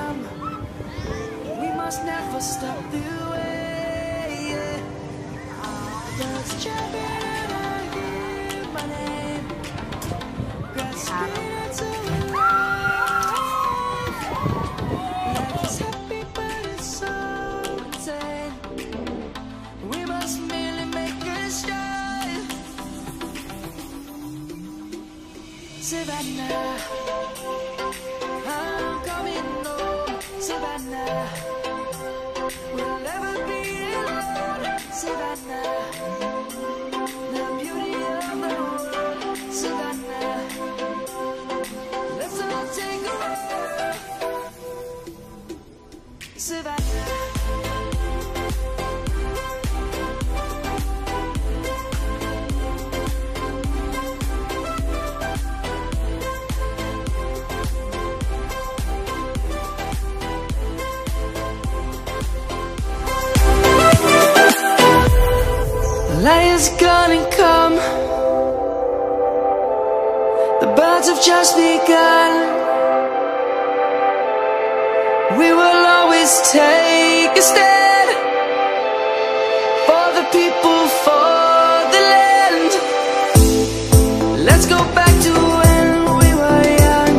come. We must never stop the way. Birds chirping and I hear my name, grasping into life. Life is happy but it's so insane. We must merely make a start. Savannah, I'm coming home. Savannah, we'll never be alone. Savannah, the beauty of the world. Savannah, let's all take a ride. Savannah. Light is gonna come. The birds have just begun. We will always take a stand for the people, for the land. Let's go back to when we were young.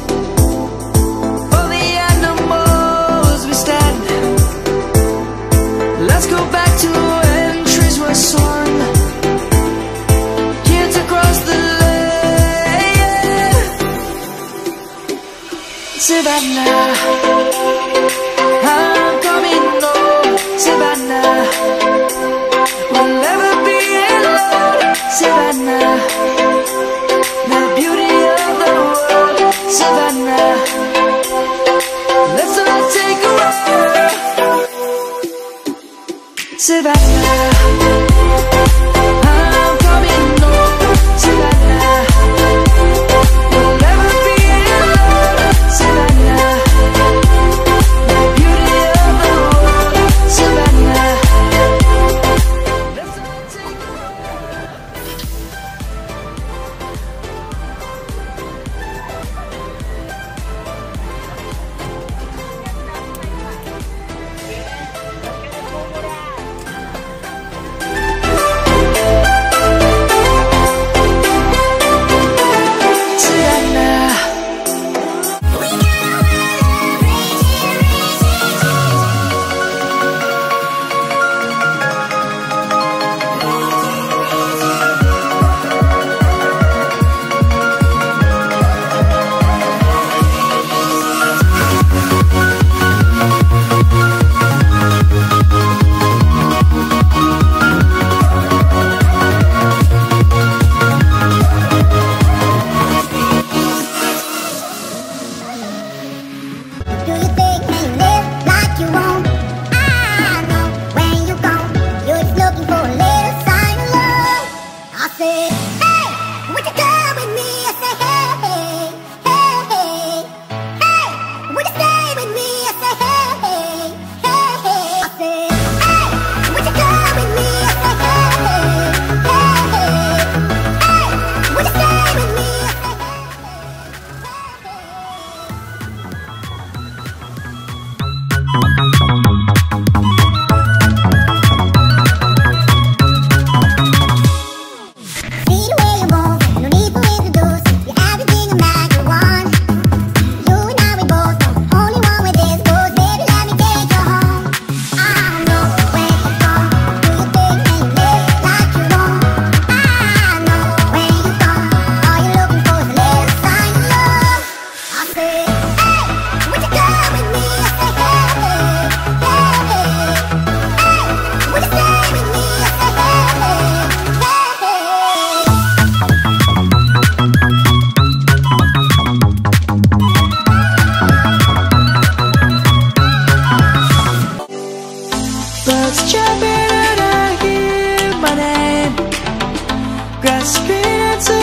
For the animals we stand. Let's go back to when trees were swung. Kids across the land. Savannah, I'm coming home. Savannah, we'll never be alone. Savannah, the beauty of the world. Savannah, let's all take a ride. Savannah, I'm coming home. Savannah, we'll never be alone. Savannah, the beauty of the world. Savannah, let's all take a ride. Do you think when you live like you want? I know when you're gone, you're just looking for a little sign of love. I said, hey, would you come with me? I said, hey, hey, hey, hey, would you stay with me? I said, hey, hey, hey, I said, hey, would you come with me? I said, hey, hey, hey, would you stay with me? I said, hey, hey, see the way you move, no need for introduce. You're everything a man could want. You and I, we both know only one way this goes. Baby, let me take you home. I don't know where you're from. Do you think when you live like you want? I know when you're gone, all you're looking for is a little sign of love. I said, hey, would you come with me? I said, hey, hey, hey, would you stay with me? I said, hey, hey, hey. Birds chirping and I hear my name, grasping into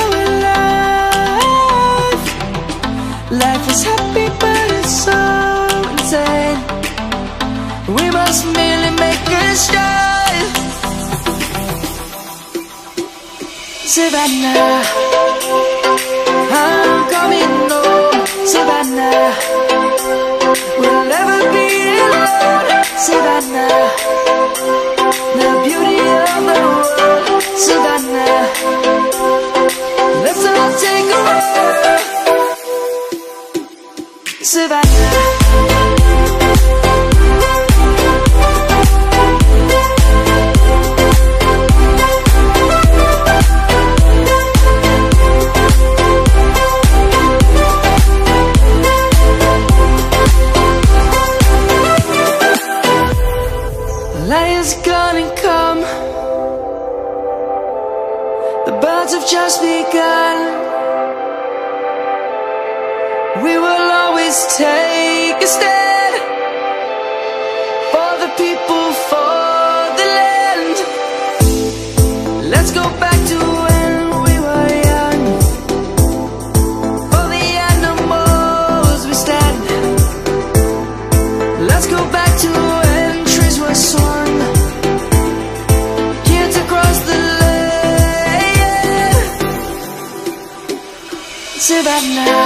life. Life is happy but it's so insane. We must merely make a start. Savannah, I'm coming home. Savannah, we'll Savannah. Lion's gonna come. The birds have just begun. We will always take a stand for the people, for the land. Let's go back to when we were young. For the animals we stand. Let's go back to when trees were swung. Kids across the land. Savannah,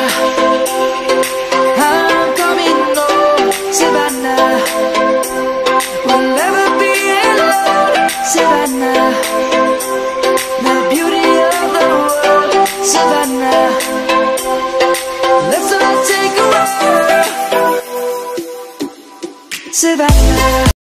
I'm coming home. Savannah, we'll never be alone. Savannah, the beauty of the world. Savannah, let's all take a ride. Savannah.